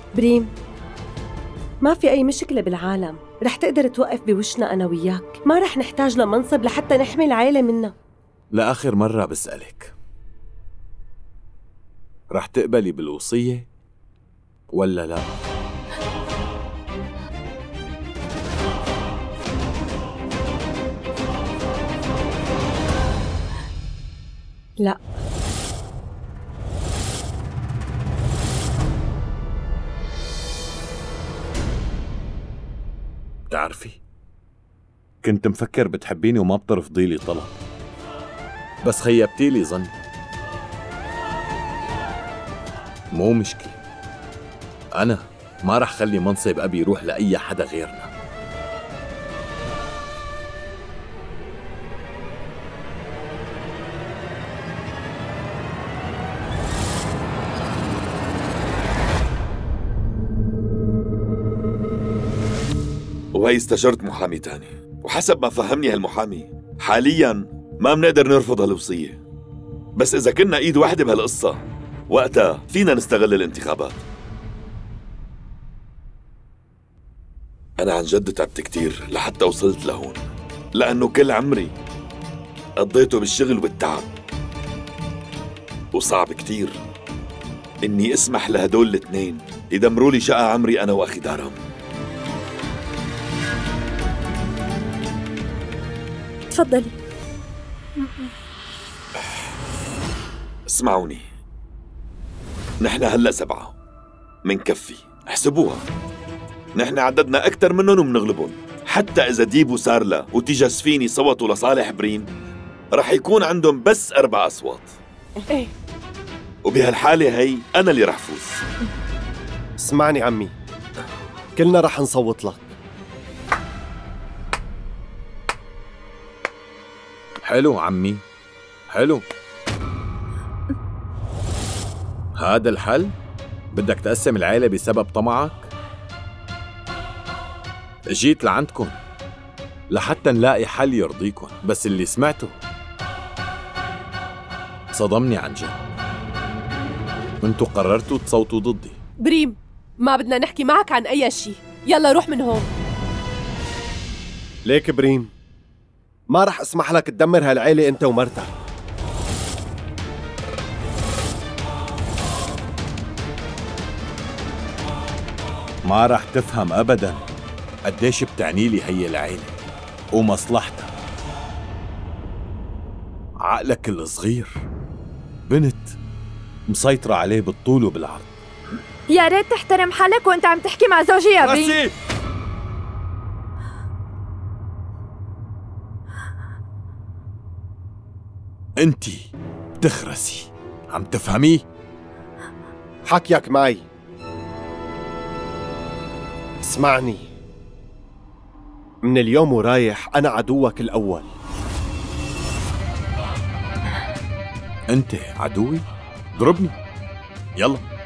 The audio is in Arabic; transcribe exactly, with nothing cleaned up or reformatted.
بريم، ما في أي مشكلة بالعالم رح تقدر توقف بوشنا أنا وياك. ما رح نحتاج لمنصب لحتى نحمي العائلة منا. لآخر مرة بسألك، رح تقبلي بالوصية ولا لا؟ لا. بتعرفي، كنت مفكر بتحبيني وما بترفضي لي طلب، بس خيبتي لي ظني. مو مشكلة، أنا ما رح خلي منصب أبي يروح لأي حدا غيرنا. وهي استشرت محامي تاني، وحسب ما فهمني هالمحامي حالياً ما بنقدر نرفض هالوصية، بس إذا كنا إيد واحدة بهالقصة وقتها فينا نستغل الانتخابات. أنا عن جد تعبت كتير لحتى وصلت لهون، لأنه كل عمري قضيته بالشغل والتعب، وصعب كتير إني أسمح لهدول الاثنين يدمروا لي شقة عمري أنا وأخي دارم. تفضلي. اسمعوني، نحن هلأ سبعة منكفي، احسبوها، نحن عددنا أكتر منهم ومنغلبهم. حتى إذا ديب وسارلا وتيجاسفيني صوتوا لصالح بريم رح يكون عندهم بس أربع أصوات. ايه، وبهالحالة هي أنا اللي رح فوز. اسمعني عمي، كلنا رح نصوت لك. حلو عمي، حلو. هذا الحل؟ بدك تقسم العيلة بسبب طمعك؟ جيت لعندكم لحتى نلاقي حل يرضيكم، بس اللي سمعته صدمني عن جد. انتوا قررتوا تصوتوا ضدي. بريم، ما بدنا نحكي معك عن أي شيء، يلا روح من هون. ليك بريم، ما رح اسمح لك تدمر هالعيلة انت ومرتك. ما رح تفهم ابدا قديش بتعني لي هي العيلة ومصلحتها. عقلك الصغير بنت مسيطرة عليه بالطول وبالعرض. يا ريت تحترم حالك وانت عم تحكي مع زوجي يا بريم. انتي بتخرسي، عم تفهمي؟ حكيك معي. اسمعني، من اليوم ورايح أنا عدوك الأول. انت عدوي؟ ضربني، يلا.